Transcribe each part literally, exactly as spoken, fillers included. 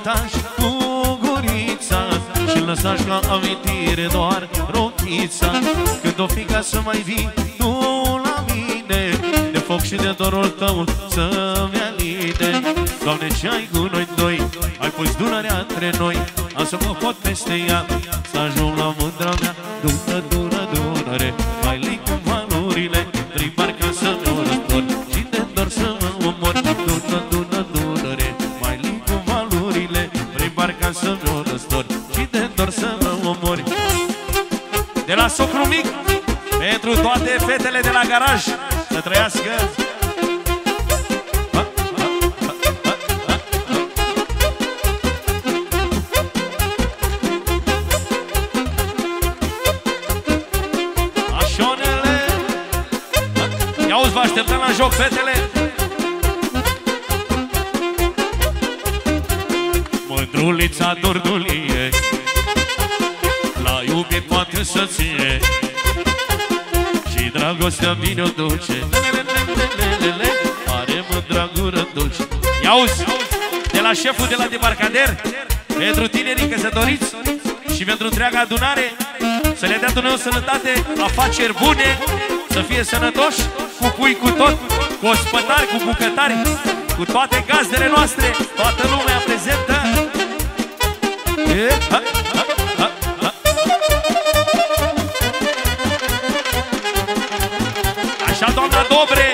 uitași cu gurița și lăsași ca amintire doar rochița. Când o fi ca să mai vii tu la mine, de foc și de dorul tău să-mi aline. Doamne, ce ai cu noi doi, ai pus Dunărea între noi, am să mă pot peste ea, să ajung la mândra mea. Dună, Dună, Dunăre, mai lei cu valurile, prin barca să-mi o răstor și de dor să mă omor. Dună, Dună, Dunăre, mai lei cu valurile, prin barca să-mi o răstor și de dor să mă omori. De la socru mic, pentru toate fetele de la garaj, să trăiască. Ia-uzi, vă așteptăm la joc, fetele! Mândrulița Durdulie, la iubit poate să ție, și dragostea bine o duce, are mândra gură dulce. Ia-uzi, de la șeful de la debarcader, pentru tinerii căsătoriți și pentru întreaga adunare, să le dea Dumnezeu sănătate, afaceri bune, să fie sănătoși, cu cui, cu tot, cu ospătari, cu bucătari, cu toate gazdele noastre, toată lumea prezentă. E, ha, ha, ha, ha. Așa, doamna Dobre.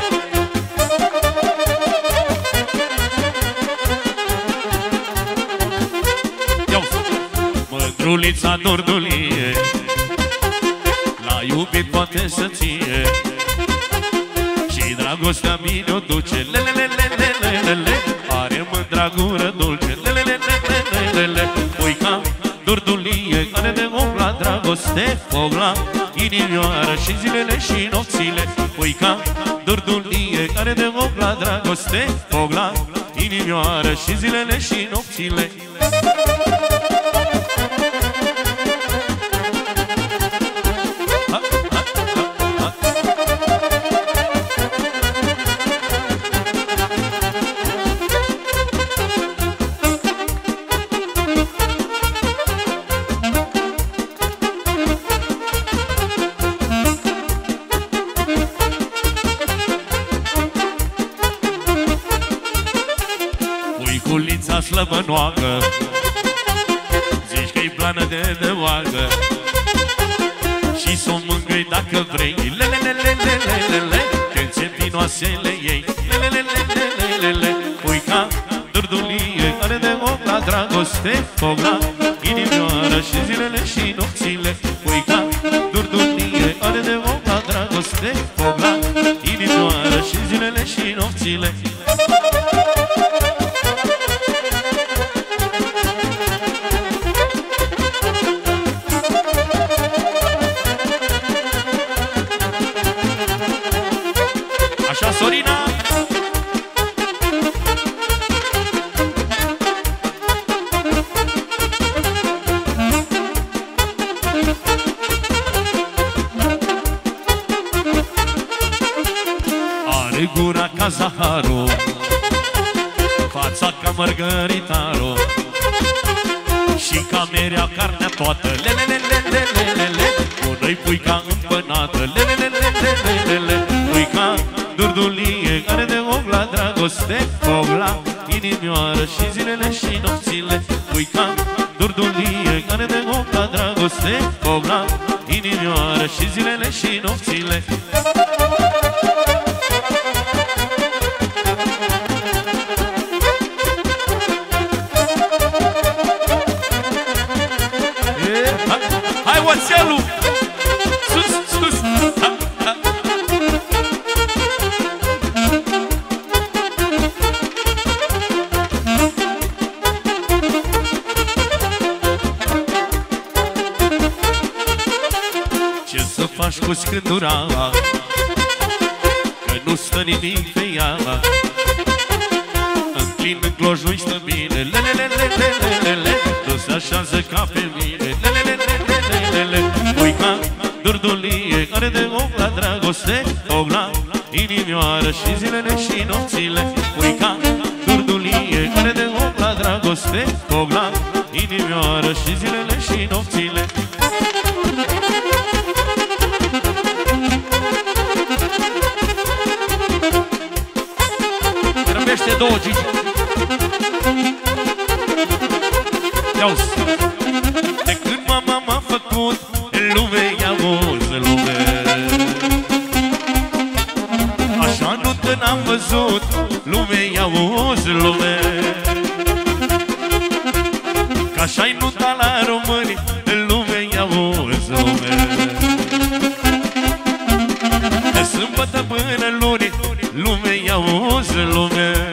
Mândrulița Durdulie, la iubit poate să ție, și dragostea bine o duce, lelelelelelele, are mândra gură dulce, lelelelelelele. Uica Durdulie, care de om la dragoste, foc la inimioară și zilele și nopțile. Uica Durdulie, care de om la dragoste, foc la inimioară și zilele și nopțile. Uiculița slăbănoagă, zici că-i plană de deoagă, și s-o mângâi dacă vrei, lelelelelelele, când țepinoasele ei, lelelelelelele. Uica Durdulie, care de om la dragoste, foc la inimioară și zilele și nopțile. Uica Durdulie, care de om la dragoste, foc la inimioară și zilele și nopțile. Așa, Sorina! Are gura ca zaharul, fața ca mărgăritarul, și ca merea carnea toată, lelelelelelele, cu-i puica împănată, lelelelelelele. Uica Durdulie, care de om la dragoste, foc la inimioară și zilele și nopțile. Uica Durdulie, care de om la dragoste, foc la inimioară și zilele și nopțile. Hai, oțelul! Sus, sus! Ha, ha. Ce să faci cu scândura, că nu stă nimic pe ea, înclin în glojui stă bine, lelelelelelele, nu se așează ca pe mine, lelelelelelele. Uica Durdulie, care de om la dragoste, foc la inimioară și zilele și nopțile. Uica Durdulie, Fiecare de om la dragoste, foc la inimioară și zilele și nopțile. Răbește două, Gigi. Ia-uzi. De când mama m-a făcut lume, ia-uzi lume. Așa nu te n-am văzut lume, ia-uzi lume. Că așa-i nunta la români, lume, ia-uzi lume. De sâmbătă până luni, lume, ia-uzi lume.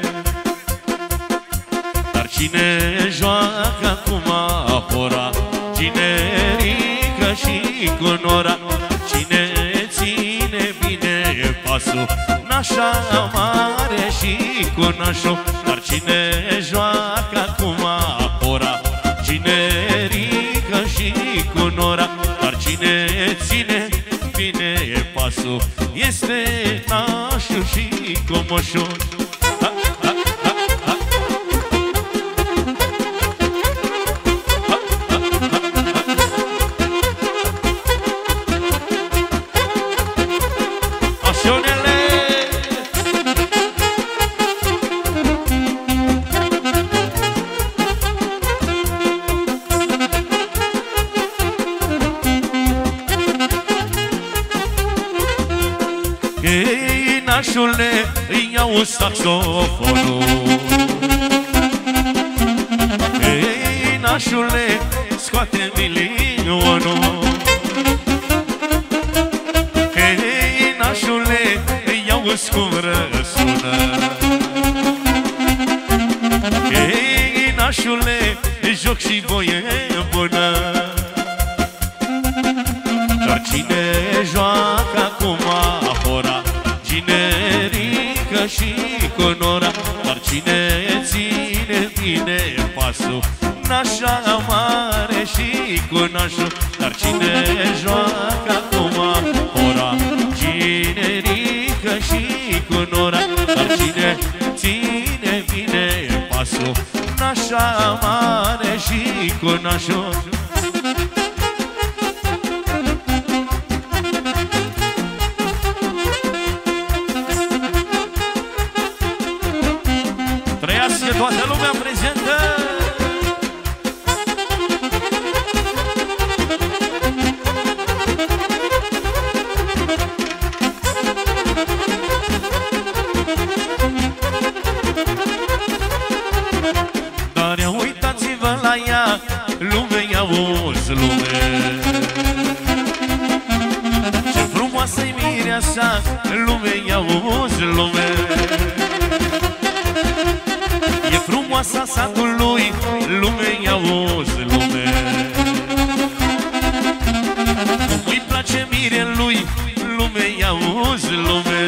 Dar cine joacă acum hora? Cine rică și cu nora? Cine ține bine pasul? Nașa mare și cu nașul. Dar cine joacă acum hora? Cine rică și cu nora? Dar cine ține bine pasul? Este nașul și comoșul. Nașule, îi iau saxofonul. Ei, nașule, scoate milionul. Ei, nașule, îi iau cum răsună. Ei, nașule, joc și voie bună. Dar cine joacă acum hora? Cine rică și cu nora? Dar cine ține bine pasul? Nașa mare și cu nașul. Dar cine joacă acum hora? Cine rică și cu nora? Dar cine ține bine pasul? Nașa mare și cu nașul. Toată lumea prezentă. Dar ia uitați-vă la ea, lume, ia-uzi lume. Ce frumoasă-i mireasa, lume, ia-uzi lume. E frumoasa satului, lume, ia-uzi lume. Cum îi place mirelui, lume, ia-uzi lume.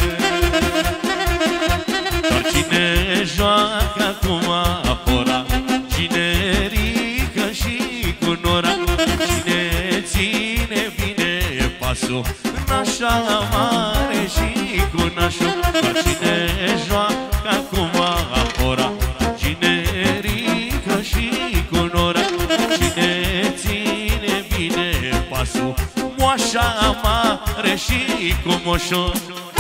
Dar cine joacă acum hora? Cine rică și cu nora? Cine ține bine pasul? Nașa mare și cu nașul. Dar cine joacă acum hora? Cine rică și cu nora? Cine ține bine pasul? Moașa mare și cu moșul.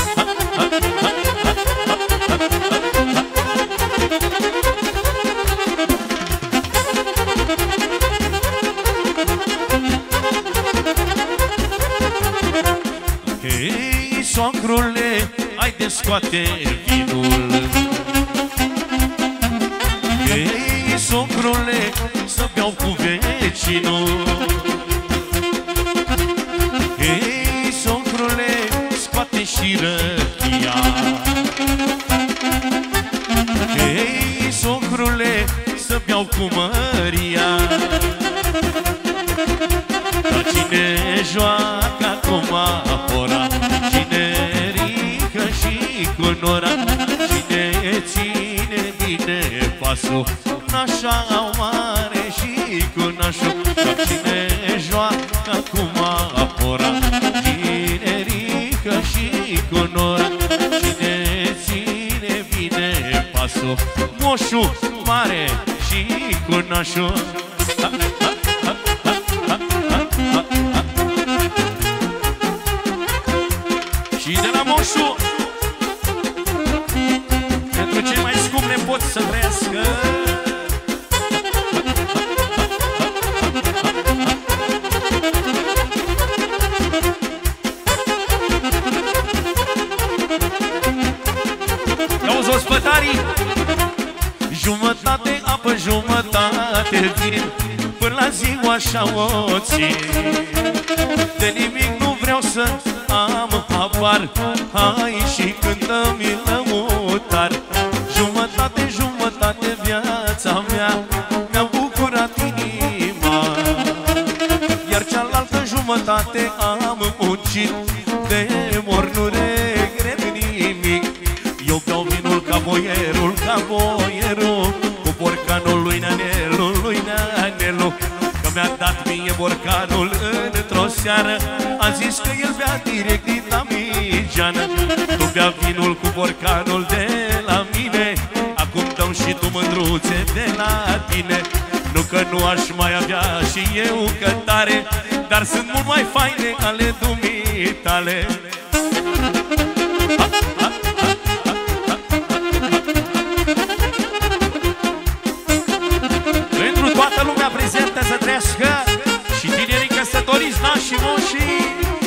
Hei, socrule, haide scoate vinul. Hei, socrule, să beau cu vecinul. Hei, socrule, scoate și răchia. Hei, socrule, să beau cu Maria. Dar cine joacă acum hora? Cine rică și cu nora? Cine ține bine pasul? Nașa mare și cu nașul. Dar cine joacă acum hora? Cine rică și cu nora? Cine ține bine pasul? cu moșu mare și cu nașu. Și de la moșu pentru cei mai scumpi nepoți să trăiască. Auzi ospătarii, jumătate apă, jumătate vin, până la ziua așa o țin. De nimic nu vreau să am apar, hai și cântă-mi lăutar. Jumătate, jumătate viața mea mi-a bucurat inima, iar cealaltă jumătate am muncit, de mor nu regret nimic. Eu beau vinul ca boierul, ca boierul, cu borcanul lui Neanelu, lui Neanelu, că mi-a dat mie borcanul într-o seară. A zis că el bea direct din Damigeană. Tu bea vinul cu borcanul de la mine, acum dăm și tu mândruțe de la tine. Nu că nu aș mai avea și eu cântare, dar sunt mult mai faine ale dumitale. Pentru toată lumea prezentă să trăiască și tinerii căsătoriți, nașii, moșii.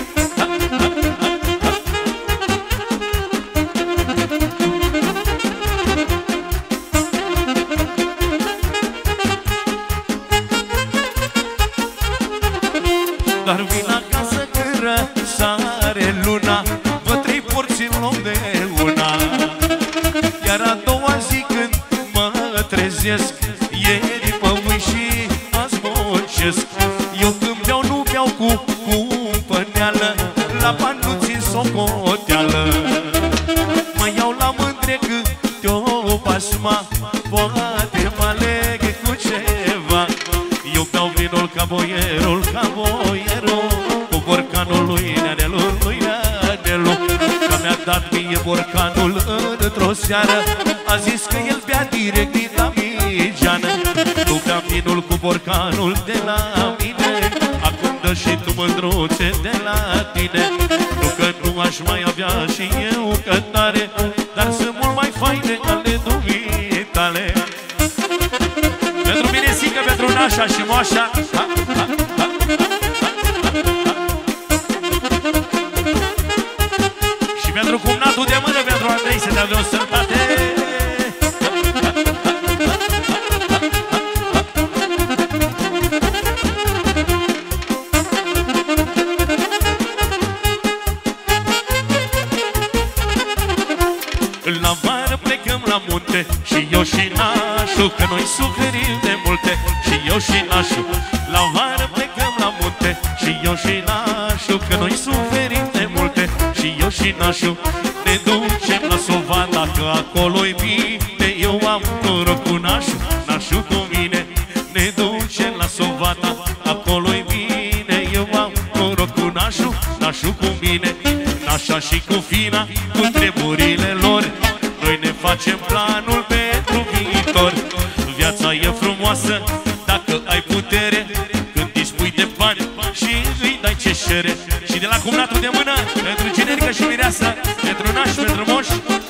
Dar vin acasă când răsare luna, vă trei porți în loc de una. Iar a doua zi când mă trezesc, ieri mă uit și azi muncesc. Eu când beau nu beau cu cumpăneală, la bani nu țin socoteală. Mă iau la mândre câte o pasma, poate mă aleg cu ceva. Eu beau vinul ca boierul, ca boierul, cu borcanul lui Neanelu, lui Neanelu, că mi-a dat mie borcanul într-o seară. A zis că el bea direct din Damigeană. Tu bea vinul cu borcanul de la mine, acum dă și tu mândruțe de la tine. Nu că nu aș mai avea și eu cântare, dar sunt mult mai faine ale dumitale. Pentru mine sică, pentru nașa și moașa, ha, ha, ha, ha, ha. Și pentru cumnatul de mână, pentru Andrei, să te-a vreo sănătate. La vară plecăm la munte și eu și nașul, că noi suferim de multe. Și eu și nașul, la vară plecăm la munte și eu și nașul, că noi suferim de multe. Și eu și nașul ne ducem la Sovata, că acolo-i bine. Eu am noroc cu nașul, nașul cu mine. Ne ducem la Sovata, acolo-i bine. Eu am noroc cu nașul, nașul cu mine. Nașa și cu fina, cu treburile lor, noi ne facem planul pentru viitor. Viața e frumoasă dacă ai putere, când dispui de bani și îi dai ce șere. Și de la cumnatul de mână, pentru generică și mireasă, pentru naș, pentru moș.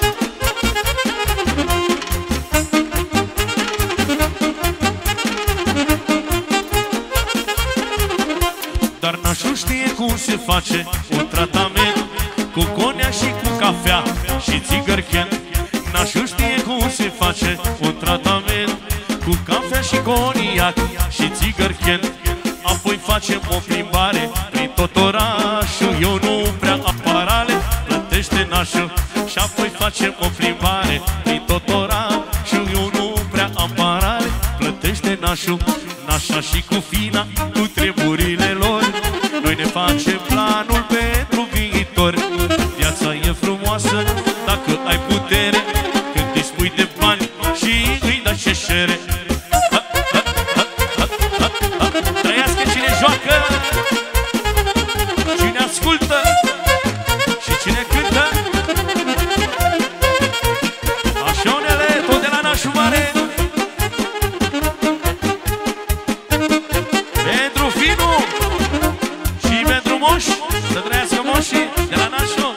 Dar nașul știe cum se face un tratament cu conea și cu cafea și țigărchen. Nașul știe cum se face un tratament cu cafea și coniac și țigărchen. Apoi facem o plimbare prin tot orașul. Eu nu prea aparale, plătește nașul. Și apoi facem o plimbare prin tot orașul. Eu nu prea aparale, plătește nașul. Nașa și cu fina, cu treburile lor, noi ne facem planul pentru viitor. Viața e frumoasă dacă ai putere, când dispui de bani și îi dai ce șere. Trăiască cine joacă, cine ascultă și cine cântă. Așa unele, tot de la naș. moș, să trăiască moșii de la Nașu.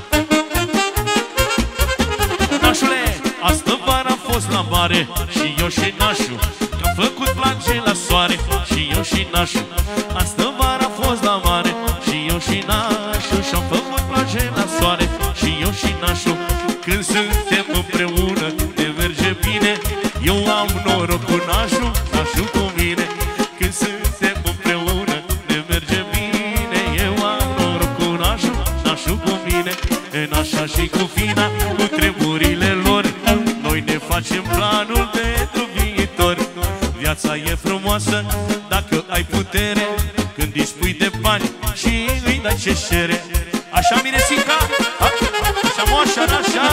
Nașule, astă vară am fost la mare și eu și Nașu, că-am făcut plage la soare și eu și Nașu. Astă vară am fost la mare și eu și Nașu, și-am făcut plage la soare și eu și Nașu. Când suntem împreună ne merge bine, eu am noroc cu Nașu, Nașu cu mine. Când suntem împreună ne merge bine, eu am noroc cu Nașu, Nașu cu mine. În așa și cu Fina, cu treburile lor, noi ne facem planul pentru viitor. Viața e frumoasă dacă ai putere, când dispui de bani și îi dai ce cere. Așa, Miresica, așa, moșa, așa.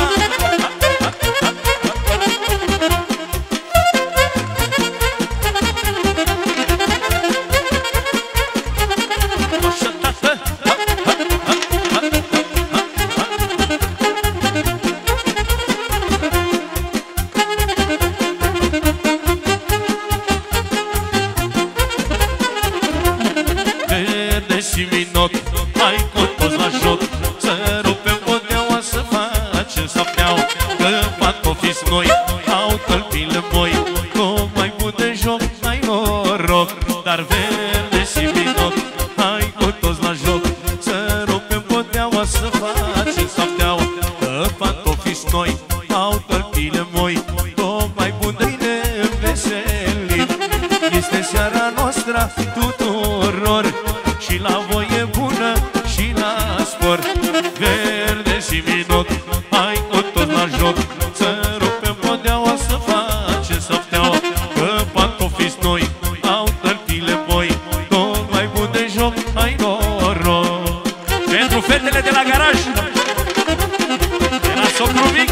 Și minot, hai cu toți la joc, să rupem podeaua, să facem sapneau. Că pantofii noi au tălpile moi, cum mai bun de joc, ai noroc. Dar verde și minot, hai cu toți la joc, să rupem podeaua, să facem sapneau. Că pantofii noi au tălpile moi, cum mai bun de ne veselim. Este seara noastră tuturor, și la voie bună și la spor. Verde și minot, hai cu tot la joc, să rupem podeaua, să facem sapteaua. Că pantofii noi au tălpile moi, tot mai bun de joc, hai noroc. Pentru fetele de la garaj, de la socru mic.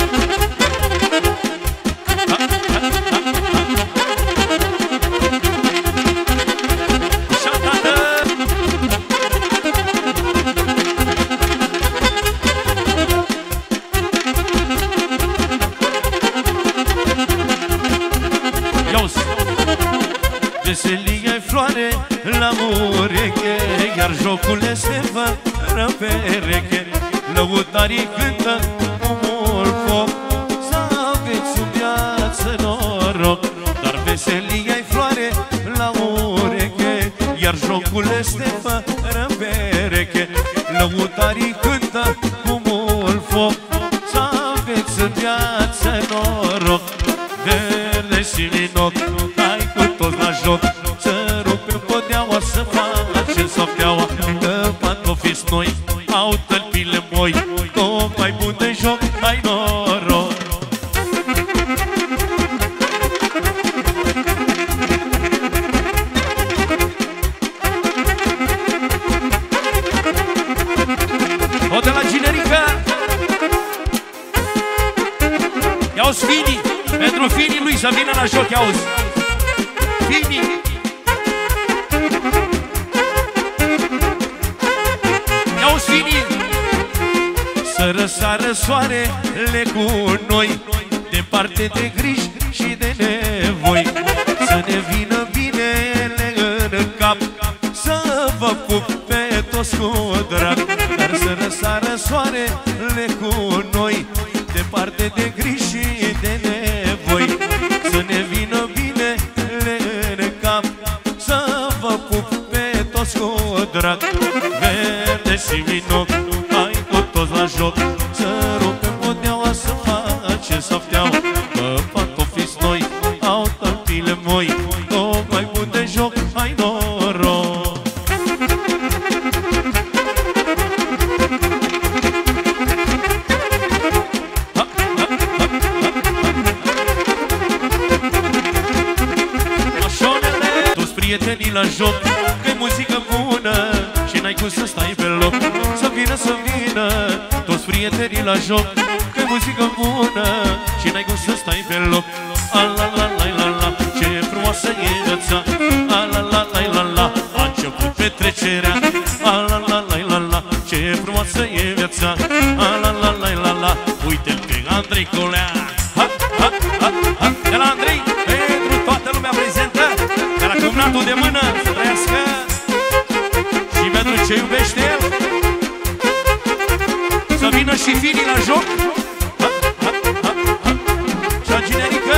Veselia-i floare la ureche, iar jocul se fără pereche. Lăutarii cântă cu mult foc, să aveți în viață noroc. Dar veselia-i floare la ureche, iar jocul este fără pereche. Lăutarii cântă cu mult foc, să aveți în viață noroc. Verde și minot, hai cu toți la joc, să rupem podeaua, să facem sapteaua. Că pantofii noi au tălpile moi, tot mai bun de joc, hai noroc. O de la Ginerica, ia-uzi Fini, pentru Fini lui să vină la joc, ia-uzi Fini. Ia-uzi Fini. Să răsară soarele cu noi, departe de griji și de nevoi. Să ne vină binele în cap, să vă pup pe toți cu drag. Dar să răsară soarele cu noi, departe de griji și de nevoi. Să ne vină binele în cap, să vă pup pe toți cu drag. Verde și minot, hai cu toți la joc, să rupem podeaua, să facem sapteaua. Că pantofii noi au tălpile moi, tot mai bun de joc, hai noroc. Prietenii la joc, că-i muzică bună și n-ai cum să stai pe loc. Să vină, să vină toți prietenii la joc, că-i muzică bună și n-ai cum să stai pe loc. Ala-la-la-la-la, ce frumoasă e viața. Ala-la-la-la-la, a început petrecerea. Ala-la-la-la-la, ce frumoasă e viața. Ala-la-la-la-la, uite-l pe Andrei Colea. Ha, ha, ha, ha, de la Andrei, pentru toată lumea prezentă, de la cumnatul de mână, să trăiască. Și pentru ce iubește iubește el. Să vină și finii la joc. Ha, ha, ha, ha. Și-a generică.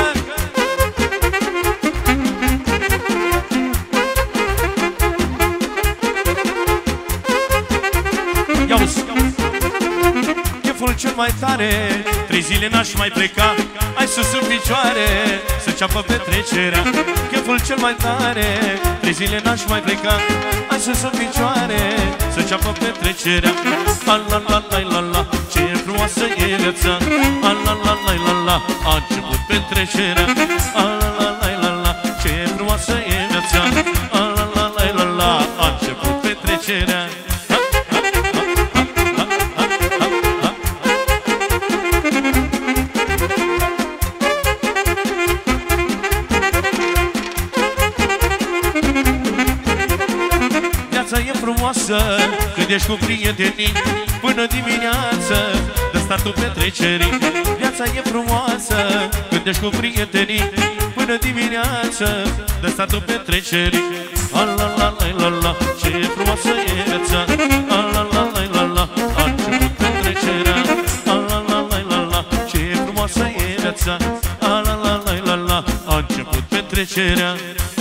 Ia-uzi, cheful cel mai tare, trei zile n-aș mai pleca. Hai sus în picioare, să ceapă petrecerea. Cheful cel mai tare, trei zile n-aș mai pleca. Hai sus în picioare, să ceapă petrecerea. A-la-la-la-la-la, ce frumoasă e viața. A-la-la-la-la-la, a început petrecerea. A-la-la-la-la-la, ce frumoasă e viața. A-la-la-la-la-la, a început petrecerea. Viața e frumoasă când ești cu prietenii, până dimineață dă startul petrecerii. Viața e frumoasă când ești cu prietenii, până dimineață dă startul petrecerii. A-la-la-la-la-la, ce frumoasă e viața. A-la-la-la-la-la, a început petrecerea. A-la-la-la-la-la, ce frumoasă e viața. A-la-la-la-la-la, a început petrecerea.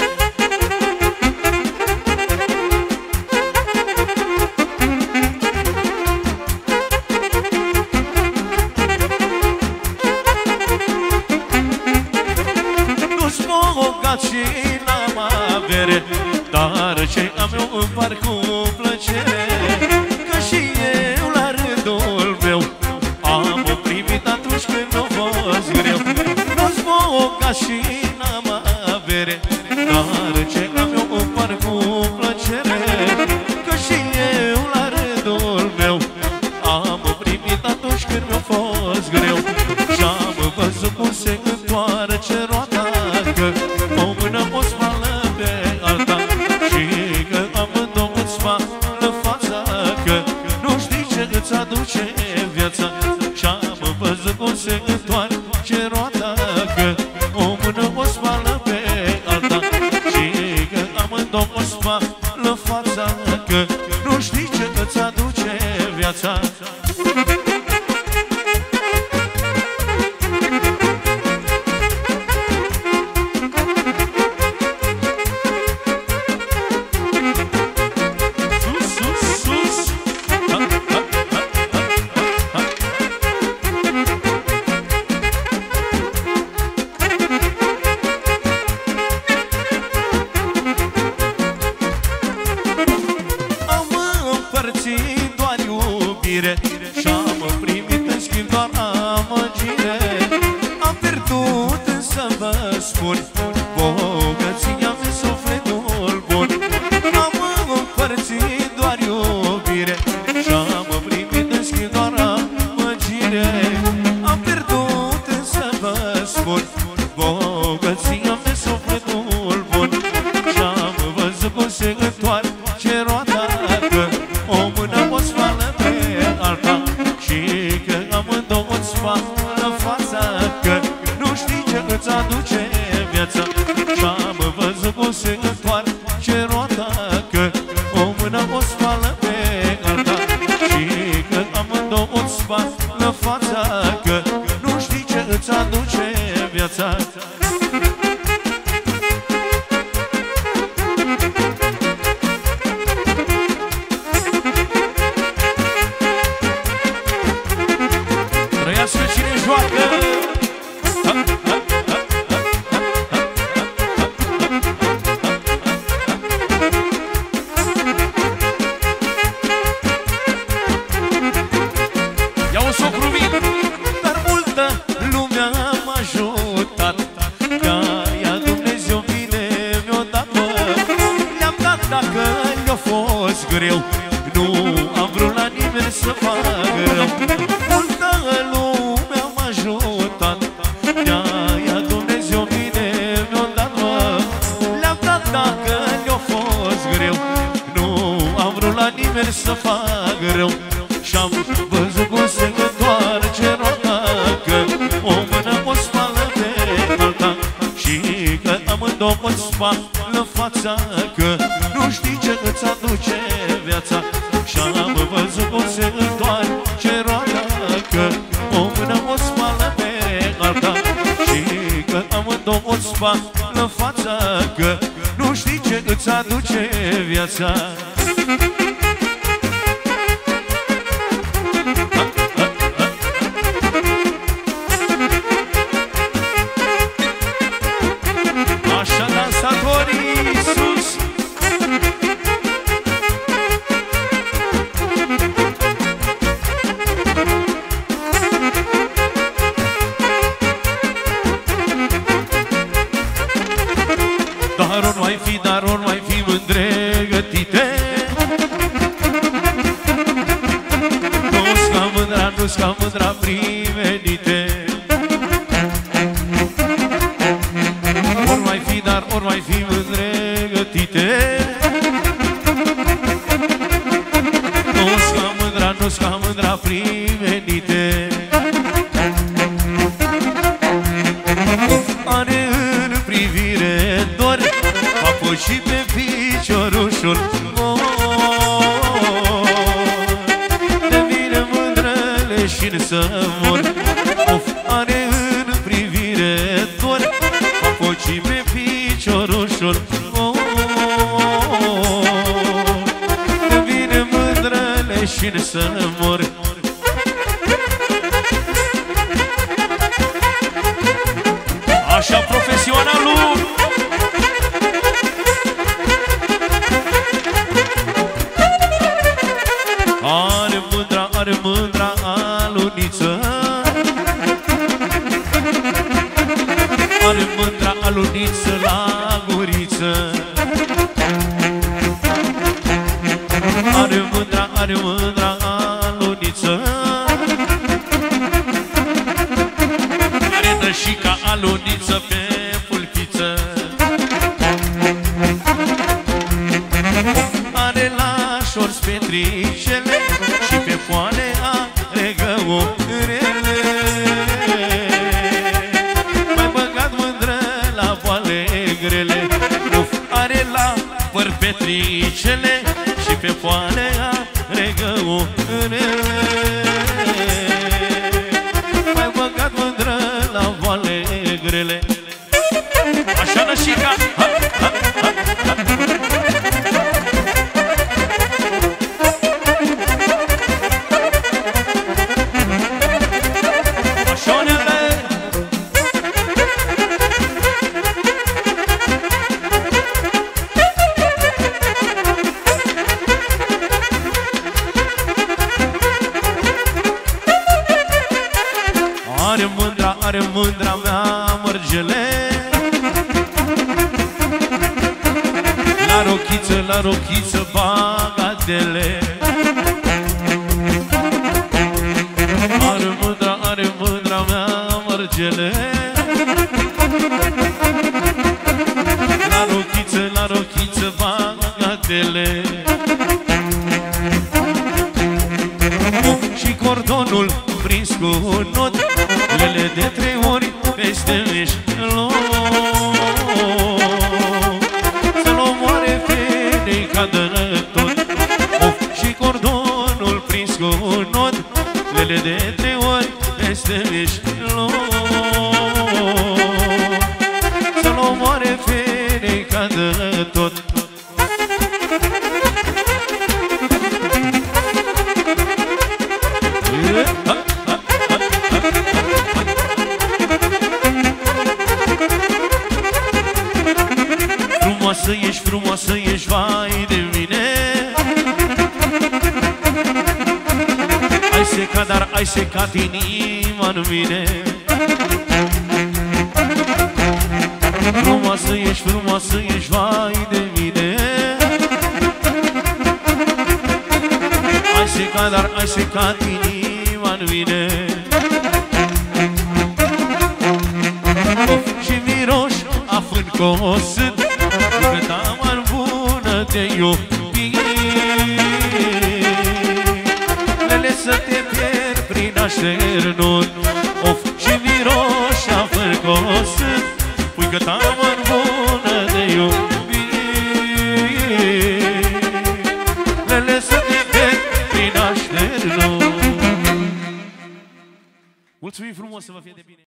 Și n-am avere, dar ce am eu împart cu plăcere. Că și eu la rândul meu am o primit atunci când a fost greu. Nu-s bogat și n-am avere, dar ce am eu împart cu plăcere. Că și eu la rândul meu am o primit atunci când mi-a fost greu. Și-am văzut cum se întoarce roata, că o mână o spală pe alta și că amândouă îți spală fața, că nu știi ce îți aduce viața. Și-am văzut cum se întoarce roata, că o mână o spală pe alta și că amândouă îți spală fața, că nu știi ce îți aduce viața. Și-am primit în schimb doar amăgire. Am pierdut însă vă spun bogăția în sufletul bun. Am împărțit doar iubire, și-am primit în schimb doar amăgire. Am pierdut însă vă spun bogăția în sufletul bun. Și-am văzut cum se întoarce roata, că o mână o spală pe alta și că amândouă îți spală fața, că nu știi ce îți aduce viața. Și-am văzut cum se întoarce roata, că o mână o spală pe alta și că amândouă îți spală fața, că nu știi ce îți aduce viața. Trăiască cine joacă! Ha, ha, ha, ha, ha, ha. Ia-o socru vin! Dar multă lumea m-a ajutat, de-aia Dumnezeu bine mi-o dat, mă. Le-am dat dacă le-a fost greu, nu am vrut la nimeni să fac rău. Multă lumea m-a ajutat, de-aia Dumnezeu bine mi-o dat, mă. Le-am dat dacă le-a fost greu, nu am vrut la nimeni să fac rău. Și-am văzut cum se întoarce roata, că o mână o spală pe alta și că amândouă îți spală fața, că nu știi ce îți aduce viața. Și-am îți aduce viața. Așa dansatorii sus. Dar ori mai fi, dar ori mai fi mândre gătite. Nu-s ca mândra, nu-s ca mândra privenite. Ori mai fi, dar ori mai fi mândre gătite. Nu-s ca mândra, nu-s ca mândra privenite. Are în privire dor, apoi și pe piciorușul mor. De vine mândrele și-n să mor. Of, are în privire dor, apoi și pe piciorușul mor. De vine mândrele și-n să mor. Așa profesionalul. Are mândra, are mândra aluniță. Are mândra aluniță la guriță. Are mândra, are mândra aluniță. Are nășica aluniță pe pulpiță. Are la șorț petricele și pe foane are găurele. Mai băgat mândră la boale grele. Uf, are la păr petricele și pe foane are găurele. Mai băgat mândră la boale grele. Așa nășica. Ha, ha, ha, ha. Are mândra, are mândra mea mărgele. La rochiță, la rochiță bagatele. Are mândra, are mândra mea mărgele. La rochiță, la rochiță bagatele. Și cordonul prins cu not, lele de trei ori peste mijloc. Să-l omoare feneca de tot. Of, și cordonul prins cu not, lele de trei ori peste mijloc. Să-l omoare feneca de tot. Frumoasă ești, frumoasă ești, vai de mine. Ai secat, dar ai secat inima-n mine. Frumoasă ești, frumoasă ești, vai de mine. Ai secat, dar ai secat inima-n mine. Și miroși afând cosât, cât am bună te iubi. Lele să te pierd prin așternut. Of, și miroși afând cosât, pui cât am bună te iubi. Lele să te pierd prin așternut. Mulțumim frumos, să vă fie de bine!